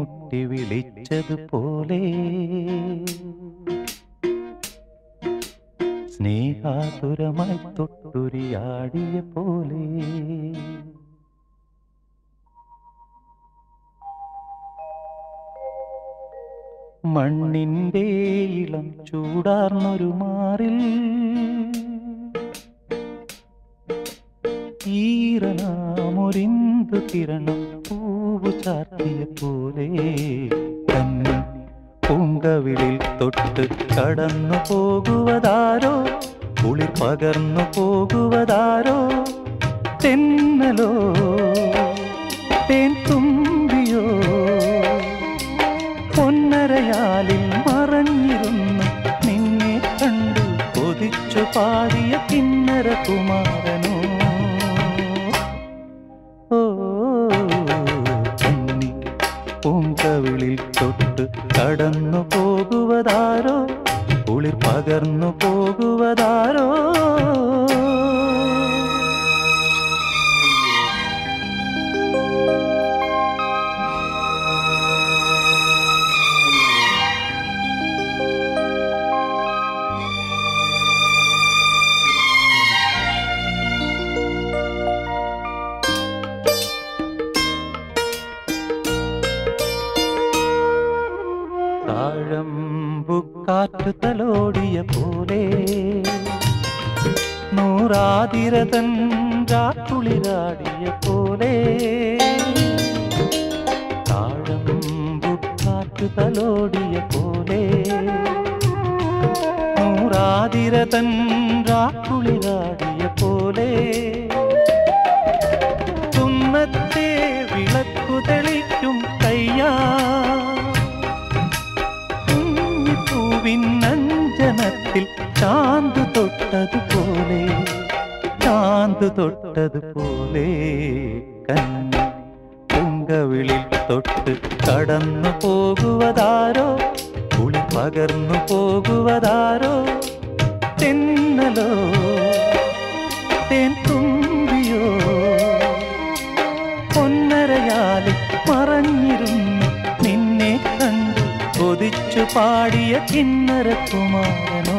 മുട്ടി വിളിച്ചതുപോലെ സ്നേഹാതുരമായി തൊട്ടുരിയാടിയ പോലെ മണ്ണിന്റെ ഇളം ചൂടാർന്നൊരു മാറിൽ ഈറനാമൊരിന്തു കിരണം പൂവു ചാർത്തിയ പോലെ തന്നെ പൂങ്കവിളിൽ തൊട്ട് കടന്നു പോകുവതാരോ കുളിർ പകർന്നു പോകുവതാരോ തെന്നലോ തേൻ തുമ്പിയോ പൊന്നരയാലിൽ മറഞ്ഞിരുന്നു നിന്നെ കണ്ടു കൊതിച്ചു പാടിയ കിന്നര കുമാരനോ കന്നി പൂങ്കവിളിൽ തൊട്ട് കടന്നു പോകുവതാരോ കുളിർ പകർന്നു പോകുവതാരോ താഴമ്പുകാറ്റ് തലോടിയ പോലെ നൂറാതിരതൻ രാക്കുളിരാടിയ പോലെ താഴമ്പുകാറ്റ് തലോടിയ പോലെ നൂറാതിരതൻ രാക്കുളിരാടിയ പോലെ കുന്നത്തെ വിളക്കു തെളിക്കും കയ്യാ ിൽ ചാന്തു തൊട്ടതുപോലെ കന്നി പൂങ്കവിളിൽ തൊട്ട് കടന്നു പോകുവതാരോ കുളി പകർന്നു പോകുവതാരോ തെന്നലോ തേൻ തുമ്പിയോ പൊന്നരയാലിൽ മറഞ്ഞിരുന്നു നിന്നെ കണ്ടു കൊതിച്ചു പാടിയ കിന്നര കുമാരനോ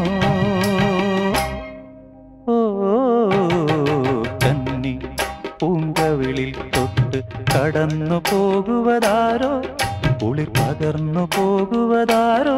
കന്നി പൂങ്കവിളിൽ തൊട്ട് കടന്നു പോകുവതാരോ കുളിർ പകർന്നു പോകുവതാരോ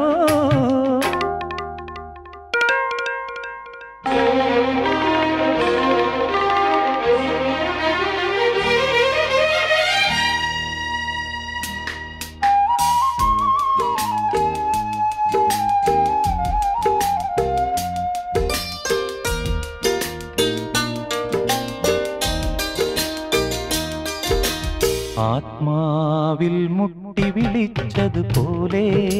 ആത്മാവിൽ മുട്ടി വിളിച്ചതുപോലെ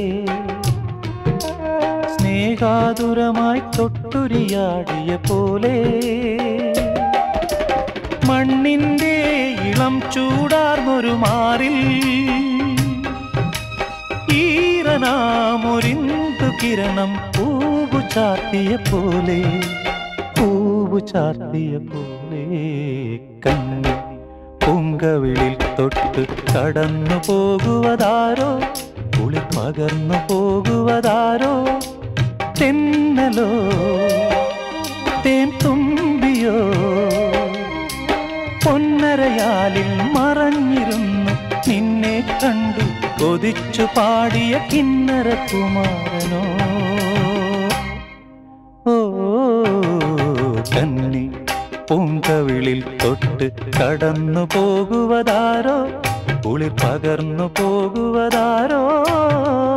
സ്നേഹാതുരമായി തൊട്ടുരിയാടിയ പോലെ മണ്ണിന്റെ ഇളം ചൂടാർന്നൊരു മാറിൽ ഈറനാമൊരിന്തു കിരണം പൂവു ചാർത്തിയ പോലെ കന്നി പൂങ്കവിളിൽ തൊട്ട് കടന്നു പോകുവതാരോ കുളിർ പകർന്നു പോകുവതാരോ തെന്നലോ തേൻ തുമ്പിയോ പൊന്നരയാലിൽ മറഞ്ഞിരുന്നു നിന്നെ കണ്ടു കൊതിച്ചു പാടിയ കിന്നര കുമാരനോ കന്നി പൂങ്കവിളിൽ തൊട്ട് കടന്നു പോകുവതാരോ കുളിർ പകർന്നു പോകുവതാരോ